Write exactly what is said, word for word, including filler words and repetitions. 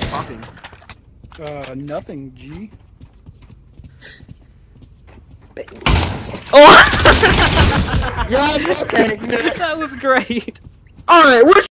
talking? Uh, nothing, G. Oh! Yeah, okay. That was great. Alright, we're